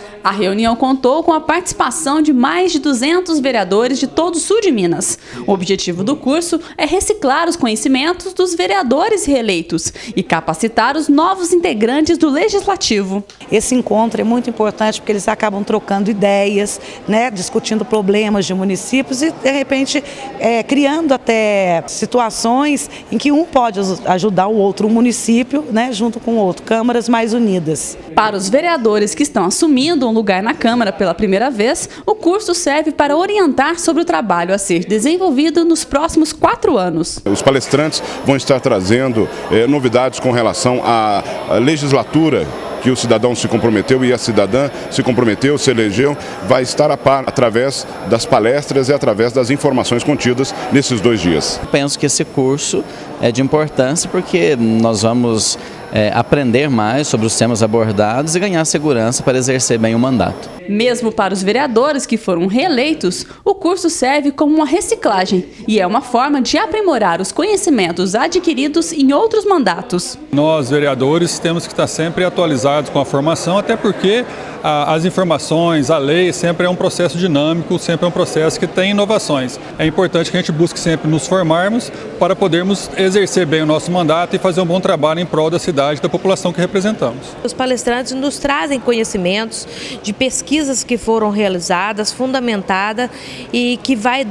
A reunião contou com a participação de mais de 200 vereadores de todo o sul de Minas. O objetivo do curso é reciclar os conhecimentos dos vereadores reeleitos e capacitar os novos integrantes do Legislativo. Esse encontro é muito importante porque eles acabam trocando ideias, né, discutindo problemas de municípios e, de repente, criando até situações em que um pode ajudar o outro, município, né, junto com o outro, câmaras mais unidas. Para os vereadores que estão assumindo um lugar na Câmara pela primeira vez, o curso serve para orientar sobre o trabalho a ser desenvolvido nos próximos 4 anos. Os palestrantes vão estar trazendo novidades com relação à legislatura que o cidadão se comprometeu e a cidadã se comprometeu, se elegeu, vai estar a par através das palestras e através das informações contidas nesses 2 dias. Penso que esse curso é de importância porque nós vamos aprender mais sobre os temas abordados e ganhar segurança para exercer bem o mandato. Mesmo para os vereadores que foram reeleitos, o curso serve como uma reciclagem e é uma forma de aprimorar os conhecimentos adquiridos em outros mandatos. Nós, vereadores, temos que estar sempre atualizados com a formação, até porque as informações, a lei sempre é um processo dinâmico, sempre é um processo que tem inovações. É importante que a gente busque sempre nos formarmos para podermos exercer bem o nosso mandato e fazer um bom trabalho em prol da cidade e da população que representamos. Os palestrantes nos trazem conhecimentos de pesquisas que foram realizadas, fundamentadas e que vai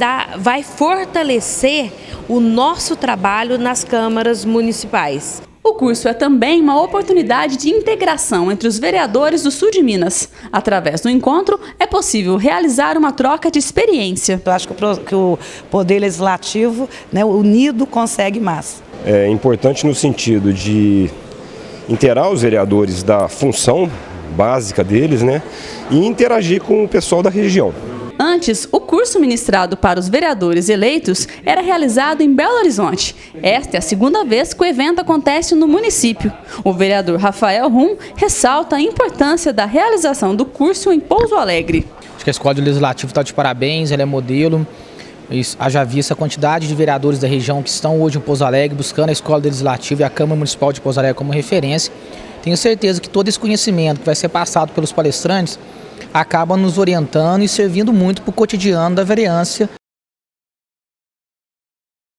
fortalecer o nosso trabalho nas câmaras municipais. O curso é também uma oportunidade de integração entre os vereadores do sul de Minas. Através do encontro, é possível realizar uma troca de experiência. Eu acho que o Poder Legislativo, né, unido, consegue mais. É importante no sentido de inteirar os vereadores da função básica deles, né, e interagir com o pessoal da região. Antes, o curso ministrado para os vereadores eleitos era realizado em Belo Horizonte. Esta é a 2ª vez que o evento acontece no município. O vereador Rafael Rum ressalta a importância da realização do curso em Pouso Alegre. Acho que a Escola do Legislativo está de parabéns, ela é modelo. Haja vista a quantidade de vereadores da região que estão hoje em Pouso Alegre buscando a Escola do Legislativo e a Câmara Municipal de Pouso Alegre como referência. Tenho certeza que todo esse conhecimento que vai ser passado pelos palestrantes acaba nos orientando e servindo muito para o cotidiano da vereança.